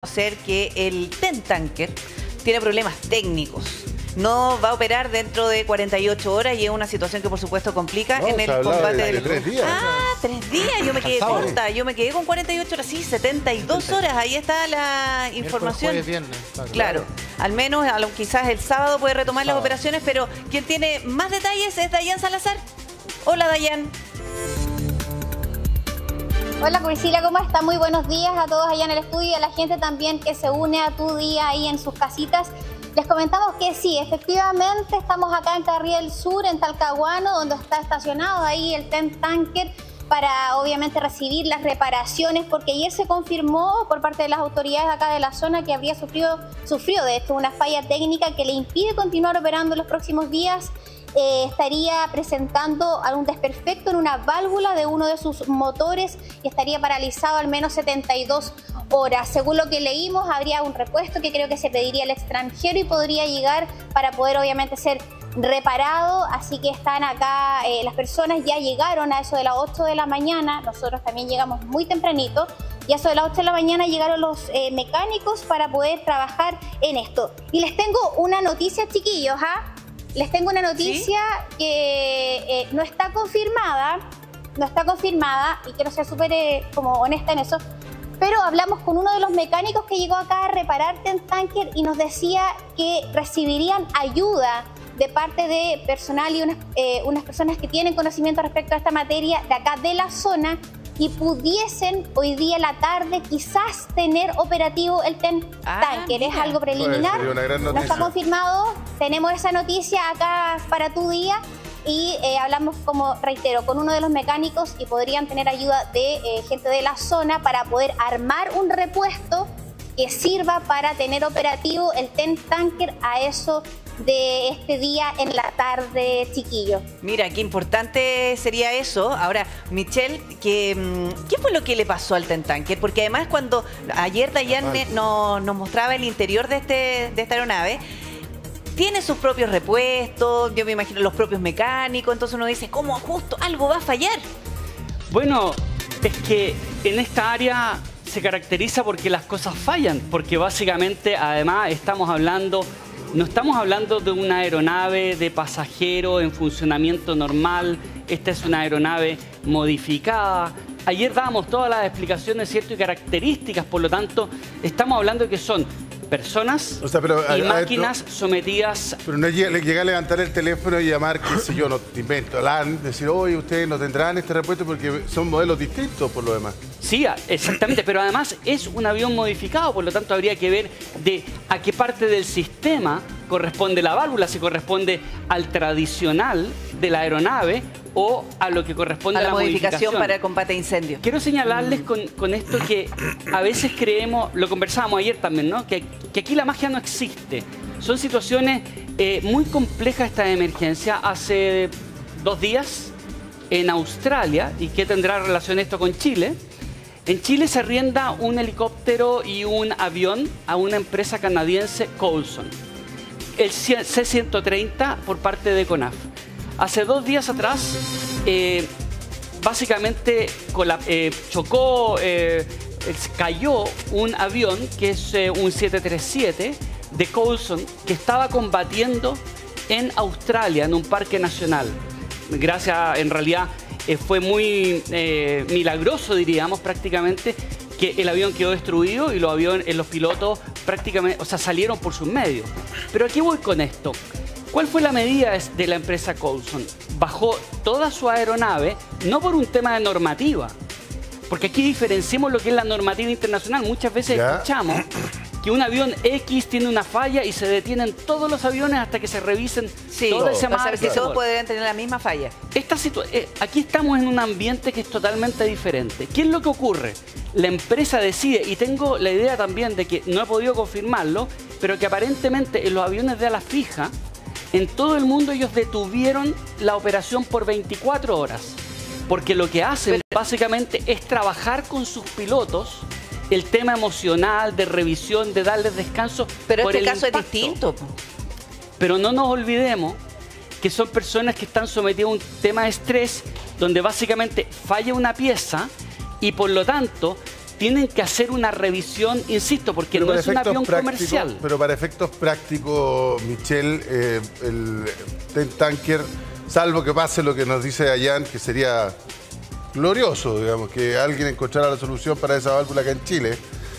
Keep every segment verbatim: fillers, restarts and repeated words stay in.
conocer que el Ten Tanker tiene problemas técnicos. No va a operar dentro de cuarenta y ocho horas y es una situación que por supuesto complica no, en el combate de, del... de tres días. Ah, tres días, yo me quedé corta, yo me quedé con cuarenta y ocho horas, sí, setenta y dos horas, ahí está la información. Jueves, viernes, claro. Claro, al menos quizás el sábado puede retomar sábado. las operaciones, pero quien tiene más detalles es Dayan Salazar. Hola, Dayan. Hola Priscila, ¿cómo está? Muy buenos días a todos allá en el estudio y a la gente también que se une a tu día ahí en sus casitas. Les comentamos que sí, efectivamente estamos acá en Carriel Sur, en Talcahuano, donde está estacionado ahí el Ten Tanker para obviamente recibir las reparaciones, porque ayer se confirmó por parte de las autoridades acá de la zona que habría sufrido, sufrió de esto una falla técnica que le impide continuar operando en los próximos días. Eh, estaría presentando algún desperfecto en una válvula de uno de sus motores y estaría paralizado al menos setenta y dos horas. Según lo que leímos, habría un repuesto que creo que se pediría al extranjero y podría llegar para poder obviamente ser reparado. Así que están acá, eh, las personas ya llegaron a eso de las ocho de la mañana, nosotros también llegamos muy tempranito. Y a eso de las ocho de la mañana llegaron los eh, mecánicos para poder trabajar en esto. Y les tengo una noticia, chiquillos, ¿ah? Les tengo una noticia ¿Sí? que eh, no está confirmada, no está confirmada y quiero ser súper eh, como honesta en eso, pero hablamos con uno de los mecánicos que llegó acá a reparar Ten Tanker y nos decía que recibirían ayuda de parte de personal y unas, eh, unas personas que tienen conocimiento respecto a esta materia de acá de la zona y pudiesen hoy día en la tarde quizás tener operativo el Ten ah, Tanker. Mira. Es algo preliminar, no está confirmado. Tenemos esa noticia acá para tu día y eh, hablamos, como reitero, con uno de los mecánicos y podrían tener ayuda de eh, gente de la zona para poder armar un repuesto que sirva para tener operativo el Ten Tanker a eso de este día en la tarde, chiquillo. Mira, qué importante sería eso. Ahora, Michelle, ¿qué, ¿qué fue lo que le pasó al Ten Tanker? Porque además cuando ayer Dayan nos, nos mostraba el interior de, este, de esta aeronave, tiene sus propios repuestos, yo me imagino los propios mecánicos, entonces uno dice, ¿cómo justo algo va a fallar? Bueno, es que en esta área se caracteriza porque las cosas fallan, porque básicamente además estamos hablando... No estamos hablando de una aeronave de pasajero en funcionamiento normal. Esta es una aeronave modificada. Ayer dábamos todas las explicaciones, ¿cierto? Y características, por lo tanto, estamos hablando de que son personas o sea, pero, y a, a máquinas esto, sometidas... Pero no es llegar a levantar el teléfono y llamar, qué sé yo, no te invento, la, decir, oye, ustedes no tendrán este repuesto porque son modelos distintos por lo demás. Sí, exactamente, pero además es un avión modificado, por lo tanto habría que ver de a qué parte del sistema corresponde la válvula, si corresponde al tradicional de la aeronave o a lo que corresponde a la, a la modificación, modificación para el combate a incendios. Quiero señalarles con, con esto que a veces creemos, lo conversábamos ayer también, ¿no? Que, que aquí la magia no existe. Son situaciones eh, muy complejas esta emergencia. Hace dos días en Australia, ¿y qué tendrá relación esto con Chile? En Chile se arrienda un helicóptero y un avión a una empresa canadiense, Coulson. El C ciento treinta por parte de CONAF. Hace dos días atrás, eh, básicamente eh, chocó, eh, cayó un avión que es eh, un siete treinta y siete de Coulson que estaba combatiendo en Australia, en un parque nacional. Gracias, en realidad, eh, fue muy eh, milagroso, diríamos, prácticamente, que el avión quedó destruido y los aviones, los pilotos prácticamente, o sea, salieron por sus medios. Pero aquí voy con esto. ¿Cuál fue la medida de la empresa Coulson? Bajó toda su aeronave, no por un tema de normativa, porque aquí diferenciamos lo que es la normativa internacional. Muchas veces ¿Ya? escuchamos que un avión X tiene una falla y se detienen todos los aviones hasta que se revisen sí, todo ese marco. O sea, que todos podrían tener la misma falla. Esta eh, aquí estamos en un ambiente que es totalmente diferente. ¿Qué es lo que ocurre? La empresa decide, y tengo la idea también de que no he podido confirmarlo, pero que aparentemente en los aviones de ala fija, en todo el mundo ellos detuvieron la operación por veinticuatro horas. Porque lo que hacen pero, básicamente es trabajar con sus pilotos el tema emocional, de revisión, de darles descanso. Pero por este el caso impacto. es distinto. Pero no nos olvidemos que son personas que están sometidas a un tema de estrés donde básicamente falla una pieza y por lo tanto tienen que hacer una revisión, insisto, porque no es un avión comercial. Pero para efectos prácticos, Michelle, eh, el Ten Tanker, salvo que pase lo que nos dice Dayan, que sería glorioso, digamos, que alguien encontrara la solución para esa válvula acá en Chile,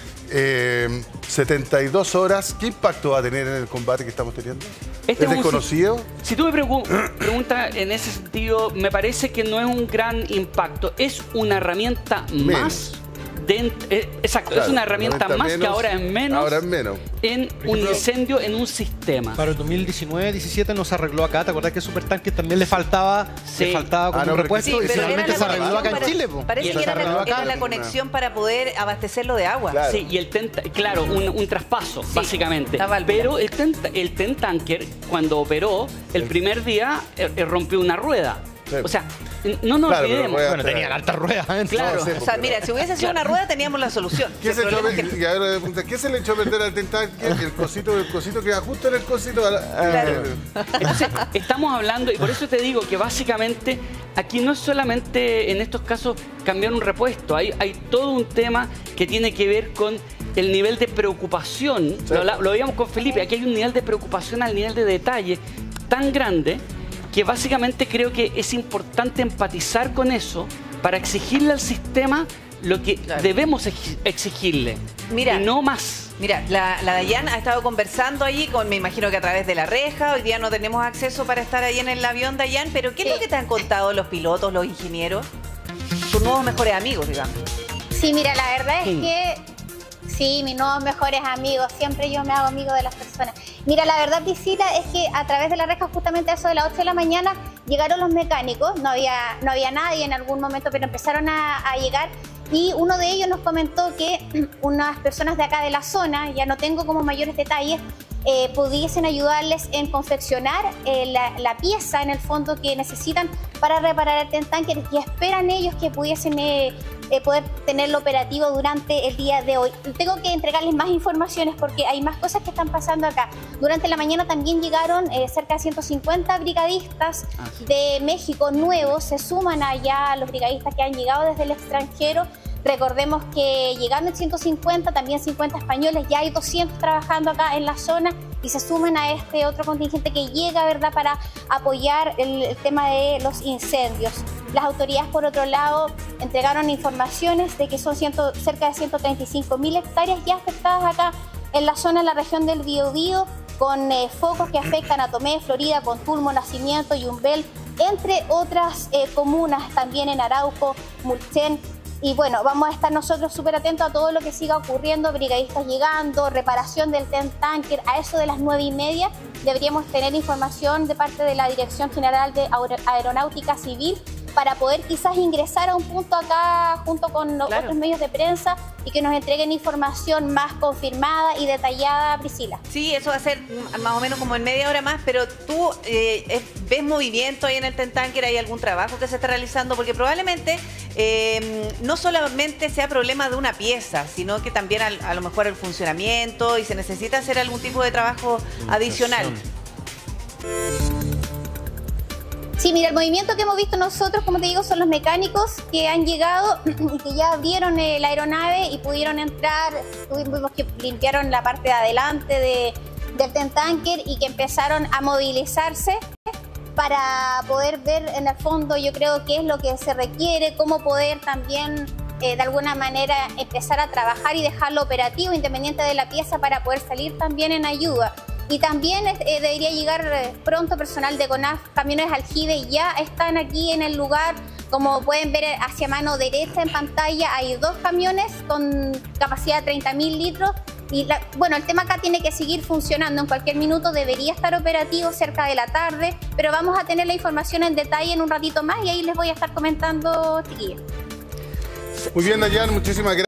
eh, setenta y dos horas, ¿qué impacto va a tener en el combate que estamos teniendo? Este ¿Es desconocido? Un, si tú me pregun preguntas en ese sentido, me parece que no es un gran impacto. Es una herramienta menos. más. De, eh, exacto, claro, es una herramienta más menos, que ahora es menos, ahora es menos en ejemplo, un incendio en un sistema. Para el dos mil diecinueve diecisiete no se arregló acá. ¿Te acordás que Supertanker también le faltaba, sí. le faltaba como ah, no, un repuesto? Sí, y finalmente se arregló acá para, en Chile. Po. Parece que era la, era la conexión para poder abastecerlo de agua. Claro. Sí, y el ten, claro, un, un traspaso, sí, básicamente. Pero el ten, el ten Tanker, cuando operó, el primer día eh, rompió una rueda. Sí. O sea, no nos claro, olvidemos. Bueno, tenían altas ruedas. Claro. No, sí, o sea, mira, si hubiese sido una rueda teníamos la solución. ¿Qué, se, echó, que... y ahora, ¿qué se le echó a perder al Ten Tanker? El cosito, el cosito queda justo en el cosito. Claro. Entonces, estamos hablando, y por eso te digo que básicamente aquí no es solamente en estos casos cambiar un repuesto, hay, hay todo un tema que tiene que ver con el nivel de preocupación. Sí. Lo, lo veíamos con Felipe, aquí hay un nivel de preocupación al nivel de detalle tan grande que básicamente creo que es importante empatizar con eso para exigirle al sistema lo que claro. debemos exigirle. Mira, y no más. Mira, la, la Dayan ha estado conversando allí, con, me imagino que a través de la reja. Hoy día no tenemos acceso para estar ahí en el avión, Dayan, pero ¿qué sí. es lo que te han contado los pilotos, los ingenieros? Tus nuevos mejores amigos, digamos. Sí, mira, la verdad es que sí, mis nuevos mejores amigos, siempre yo me hago amigo de las personas. Mira, la verdad, Priscila, es que a través de la reja, justamente a eso de las ocho de la mañana, llegaron los mecánicos, no había, no había nadie en algún momento, pero empezaron a, a llegar, y uno de ellos nos comentó que unas personas de acá de la zona, ya no tengo como mayores detalles, eh, pudiesen ayudarles en confeccionar eh, la, la pieza en el fondo que necesitan para reparar el Ten Tanker, y esperan ellos que pudiesen eh, eh, poder tenerlo operativo durante el día de hoy. Tengo que entregarles más informaciones porque hay más cosas que están pasando acá. Durante la mañana también llegaron eh, cerca de ciento cincuenta brigadistas ah, sí. de México nuevos, se suman allá a los brigadistas que han llegado desde el extranjero. Recordemos que llegaron ciento cincuenta, también cincuenta españoles, ya hay doscientos trabajando acá en la zona y se suman a este otro contingente que llega, ¿verdad?, para apoyar el, el tema de los incendios. Las autoridades, por otro lado, entregaron informaciones de que son ciento, cerca de ciento treinta y cinco mil hectáreas ya afectadas acá en la zona, en la región del Biobío, con eh, focos que afectan a Tomé, Florida, Contulmo, Nacimiento, Yumbel, entre otras eh, comunas, también en Arauco, Mulchen. Y bueno, vamos a estar nosotros súper atentos a todo lo que siga ocurriendo, brigadistas llegando, reparación del Ten Tanker. A eso de las nueve y media deberíamos tener información de parte de la Dirección General de Aeronáutica Civil para poder quizás ingresar a un punto acá junto con los claro. otros medios de prensa y que nos entreguen información más confirmada y detallada, Priscila. Sí, eso va a ser más o menos como en media hora más, pero tú eh, ves movimiento ahí en el Ten Tanker, ¿hay algún trabajo que se está realizando? Porque probablemente eh, no solamente sea problema de una pieza, sino que también al, a lo mejor el funcionamiento y se necesita hacer algún tipo de trabajo adicional. Sí, mira, el movimiento que hemos visto nosotros, como te digo, son los mecánicos que han llegado y que ya abrieron eh, la aeronave y pudieron entrar. Tuvimos que limpiaron la parte de adelante de, del Ten Tanker y que empezaron a movilizarse para poder ver en el fondo, yo creo, qué es lo que se requiere, cómo poder también eh, de alguna manera empezar a trabajar y dejarlo operativo independiente de la pieza para poder salir también en ayuda. Y también eh, debería llegar eh, pronto personal de CONAF, camiones Aljibe ya están aquí en el lugar. Como pueden ver hacia mano derecha en pantalla hay dos camiones con capacidad de treinta mil litros. Y la, bueno, el tema acá tiene que seguir funcionando, en cualquier minuto debería estar operativo cerca de la tarde, pero vamos a tener la información en detalle en un ratito más y ahí les voy a estar comentando, chiquillos. Muy bien, Dayan, muchísimas gracias.